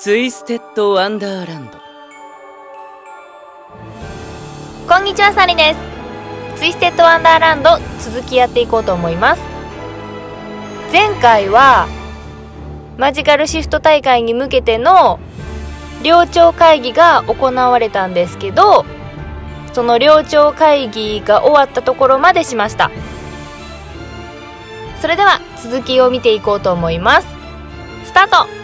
ツイステッドワンダーランド。 こんにちは、サリです。ツイステッドワンダーランド続きやっていこうと思います。前回はマジカルシフト大会に向けての寮長会議が行われたんですけど、その寮長会議が終わったところまでしました。それでは続きを見ていこうと思います。スタート。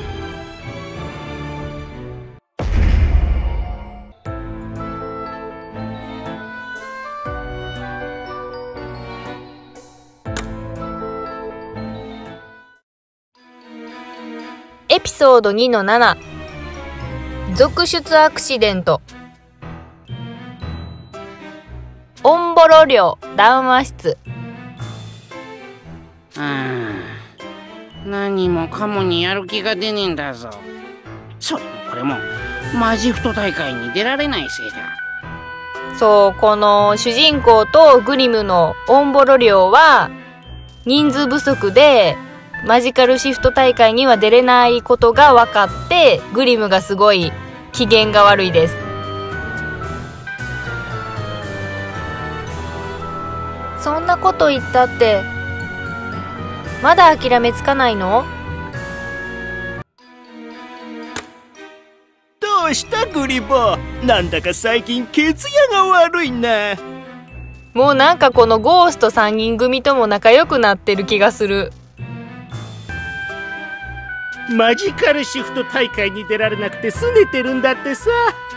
エピソード2の7、続出アクシデント。オンボロ寮談話室。 何もかもにやる気が出ねえんだぞ。それもこれもマジフト大会に出られないせいだ。 そう、この主人公とグリムのオンボロ寮は人数不足でマジカルシフト大会には出れないことが分かって、グリムがすごい機嫌が悪いです。そんなこと言ったってまだ諦めつかないの？ どうしたグリボー、なんだか最近血やが悪いな。 もうなんかこのゴースト3人組とも仲良くなってる気がする。 マジカルシフト大会に出られなくて拗ねてるんだってさ。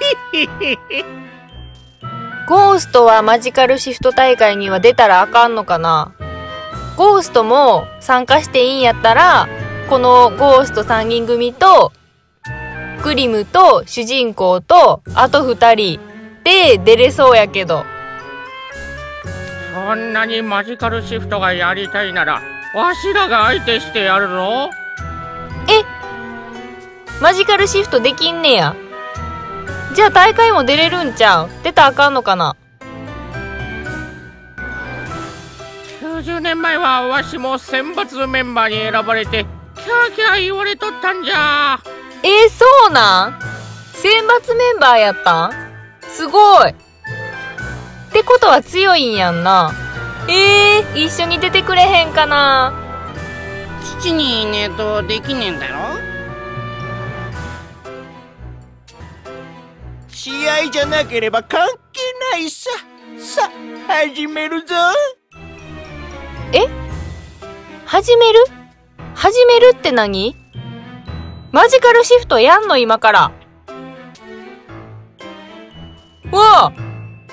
ゴーストはマジカルシフト大会には出たらあかんのかな？ゴーストも参加していいんやったら、このゴースト3人組とグリムと主人公とあと2人で出れそうやけど。 そんなにマジカルシフトがやりたいならわしらが相手してやるの？ マジカルシフトできんねや。じゃあ大会も出れるんちゃう？出たらあかんのかな ？90年前はわしも選抜メンバーに選ばれてキャーキャー言われとったんじゃ。 そうなん？選抜メンバーやったん？すごい。ってことは強いんやんな。一緒に出てくれへんかな？ 父にいねえとできねえんだろ？ 試合じゃなければ関係ないさ。さあ始めるぞ。 始めるって何？マジカルシフトやんの今から。わあ、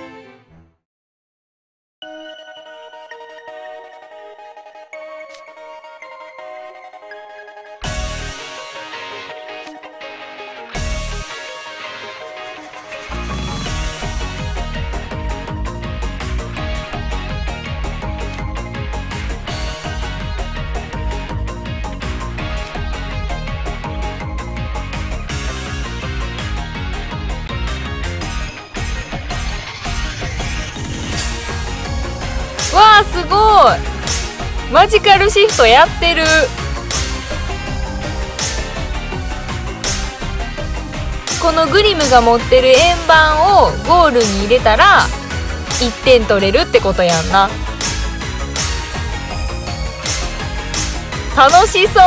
すごい。マジカルシフトやってる。このグリムが持ってる円盤をゴールに入れたら1点取れるってことやんな。楽しそう。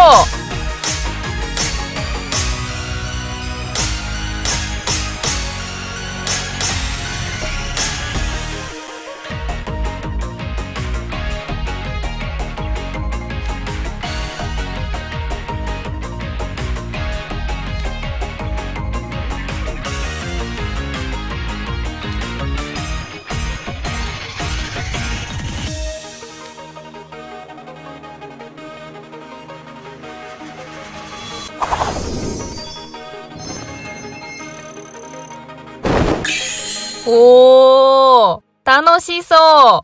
楽しそう。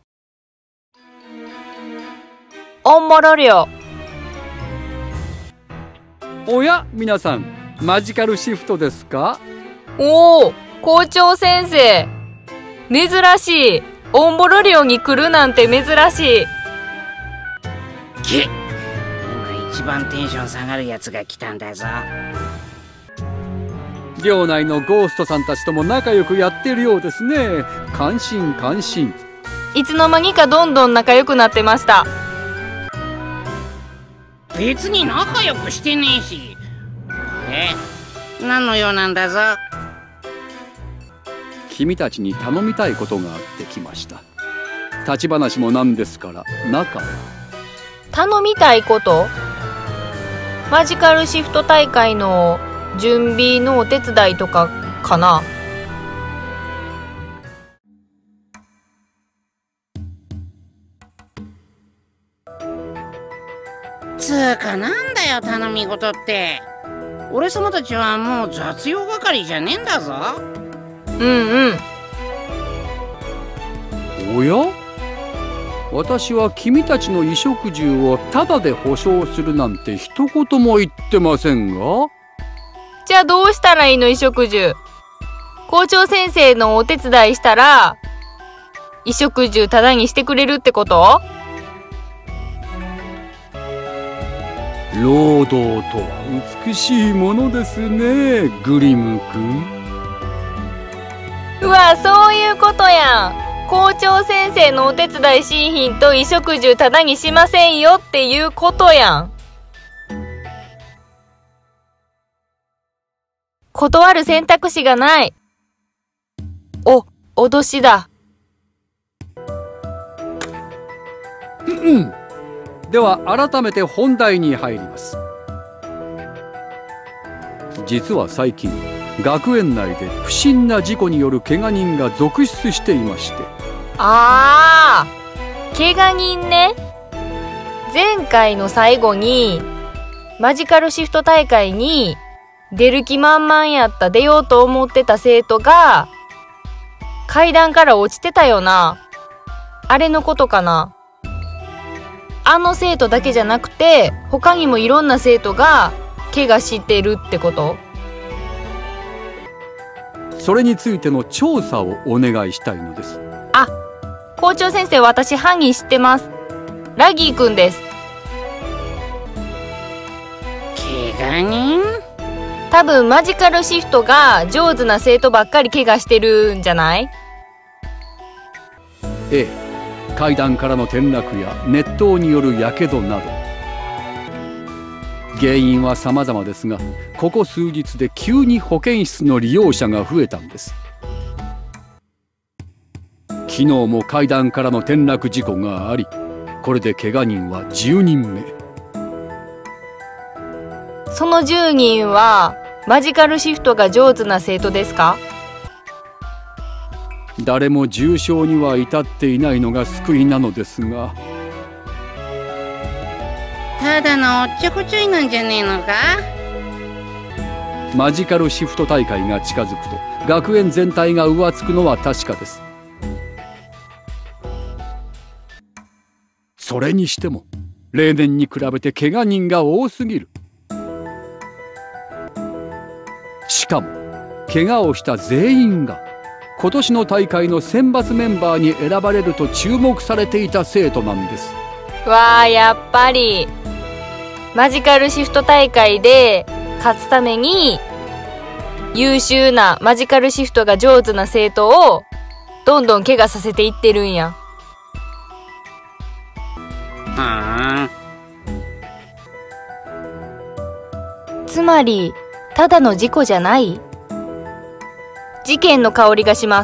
オンボロ寮。 おや、皆さん、マジカルシフトですか？ 校長先生。珍しい。オンボロ寮に来るなんて珍しい。 今一番テンション下がるやつが来たんだぞ。 寮内のゴーストさんたちとも仲良くやってるようですね。感心感心。 いつの間にかどんどん仲良くなってました。 別に仲良くしてねえし。何の用なんだぞ。 君たちに頼みたいことがあってきました。立ち話もなんですから中へ。 頼みたいこと？マジカルシフト大会の準備のお手伝いとかかな。 つーかなんだよ頼み事って。俺様たちはもう雑用係じゃねえんだぞ。 うん。 おや？私は君たちの衣食住をタダで保証するなんて一言も言ってませんが。 じゃあどうしたらいいの？衣食住。校長先生のお手伝いしたら衣食住タダにしてくれるってこと？ 労働とは美しいものですね、グリム君。 うわ、そういうことやん。校長先生のお手伝いしんひんと衣食住タダにしませんよっていうことやん。断る選択肢がない。脅しだ。 では改めて本題に入ります。実は最近学園内で不審な事故による怪我人が続出していまして。 怪我人ね。前回の最後にマジカルシフト大会に出る気満々やった出ようと思ってた生徒が階段から落ちてたよな。あれのことかな。あの生徒だけじゃなくて他にもいろんな生徒が怪我してるってこと？ それについての調査をお願いしたいのです。 校長先生、私犯人知ってます。ラギーくんです。 怪我人？ 多分マジカルシフトが上手な生徒ばっかり怪我してるんじゃない？ ええ。階段からの転落や熱湯によるやけどなど原因は様々ですが、ここ数日で急に保健室の利用者が増えたんです。昨日も階段からの転落事故があり、これで怪我人は10人目。 その10人はマジカルシフトが上手な生徒ですか？ 誰も重傷には至っていないのが救いなのですが。 ただのおっちょこちょいなんじゃねえのか？ マジカルシフト大会が近づくと学園全体が浮つくのは確かです。それにしても例年に比べて怪我人が多すぎる。しかも怪我をした全員が今年の大会の選抜メンバーに選ばれると注目されていた生徒なんです。 わあ、やっぱりマジカルシフト大会で勝つために優秀なマジカルシフトが上手な生徒をどんどん怪我させていってるんや。つまりただの事故じゃない？事件の香りがします。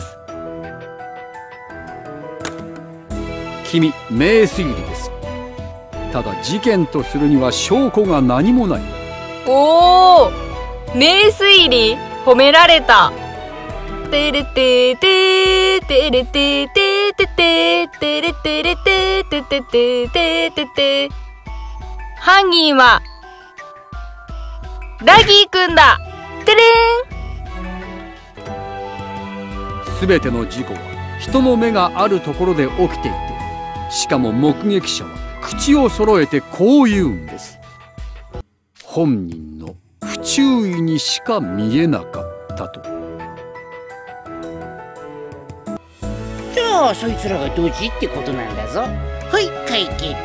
君、名推理です。ただ事件とするには証拠が何もない。 おー、名推理褒められた。てれてててれてててててれてれててててててて。犯人はラギーくんだ。てれーん。 すべての事故は人の目があるところで起きていて、しかも目撃者は口を揃えてこう言うんです。本人の不注意にしか見えなかったと。 じゃあそいつらがドジってことなんだぞ。はい、解決。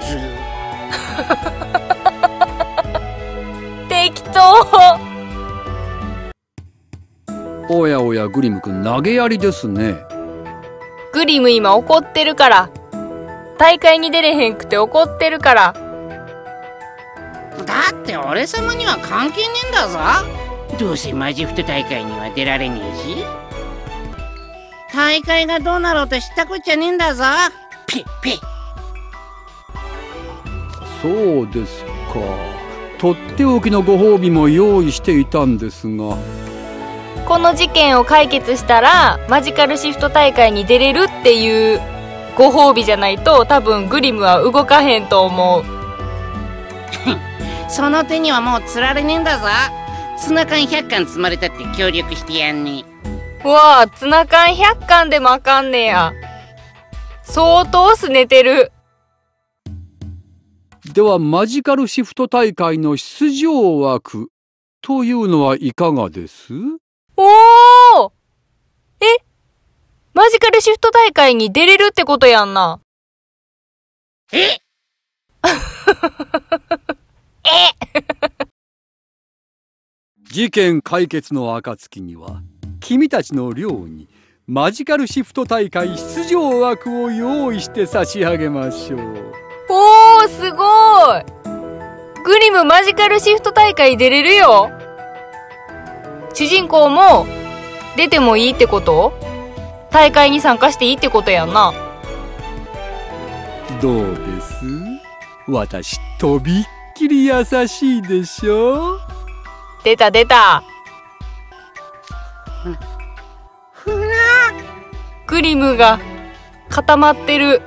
適当。 おやおや、グリム君投げやりですね。 グリム今怒ってるから。大会に出れへんくて怒ってるから。 だって俺様には関係ねえんだぞ。どうせマジフト大会には出られねえし、大会がどうなろうと知ったこっちゃねえんだぞ。ピッピッ。 そうですか。とっておきのご褒美も用意していたんですが。 この事件を解決したらマジカルシフト大会に出れるっていうご褒美じゃないと多分グリムは動かへんと思う。 その手にはもう釣られねえんだぞ。ツナ缶100缶積まれたって協力してやんねえ。 うわあ、ツナ缶100缶でもあかんねや。相当すねてる。 ではマジカルシフト大会の出場枠というのはいかがです？ おー！マジカルシフト大会に出れるってことやんな。 え事件解決の暁には君たちの寮にマジカルシフト大会出場枠を用意して差し上げましょう。 おー、すごい。グリムマジカルシフト大会出れるよ。主人公も出てもいいってこと？大会に参加していいってことやんな。 どうです？私とびっきり優しいでしょ。 出た出た。グリムが固まってる。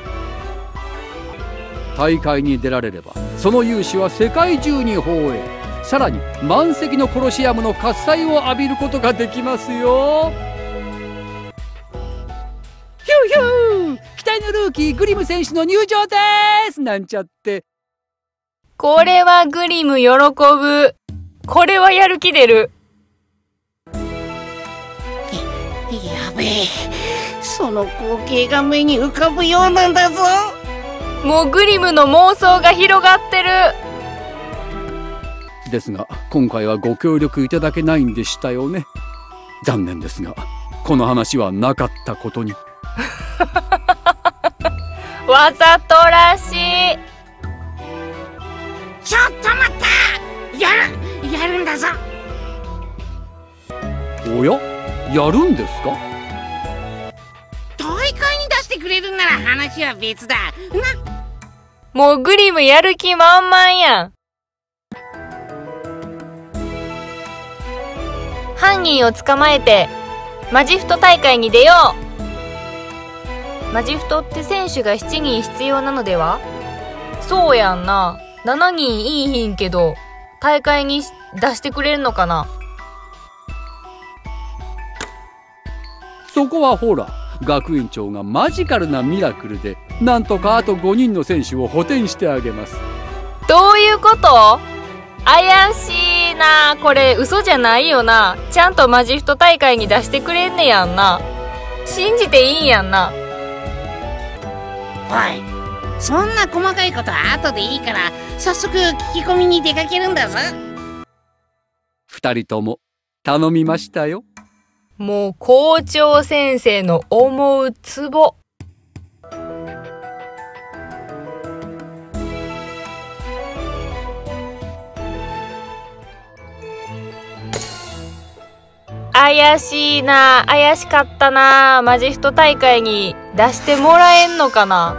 大会に出られればその勇姿は世界中に放映、さらに満席のコロシアムの喝采を浴びることができますよ。ヒューヒュー、期待のルーキーグリム選手の入場ですなんちゃって。 これはグリム喜ぶ。これはやる気出る。 やべえ、その光景が目に浮かぶようなんだぞ。 もうグリムの妄想が広がってる。 ですが今回はご協力いただけないんでしたよね。残念ですがこの話はなかったことに。 わざとらしい。 ちょっと待った。やるんだぞ。 おや、やるんですか？ 大会に出してくれるなら話は別だな。 もうグリムやる気満々やん。犯人を捕まえてマジフト大会に出よう。マジフトって選手が7人必要なのでは？そうやんな。7人いいひんけど大会に出してくれるのかな。 そこはほら、学院長がマジカルなミラクルでなんとかあと5人の選手を補填してあげます。 どういうこと？怪しいな。これ嘘じゃないよな。ちゃんとマジフト大会に出してくれんねやんな。信じていいんやんな。 おい、そんな細かいことは後でいいから早速聞き込みに出かけるんだぞ。 2人とも頼みましたよ。 もう校長先生の思うツボ。怪しいな。怪しかったな。マジフト大会に出してもらえんのかな。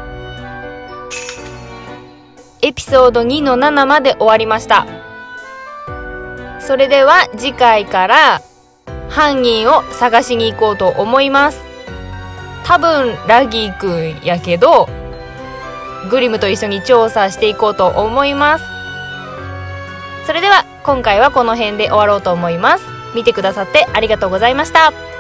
エピソード2の7まで終わりました。それでは次回から犯人を探しに行こうと思います。多分ラギーくんやけどグリムと一緒に調査していこうと思います。それでは今回はこの辺で終わろうと思います。見てくださってありがとうございました。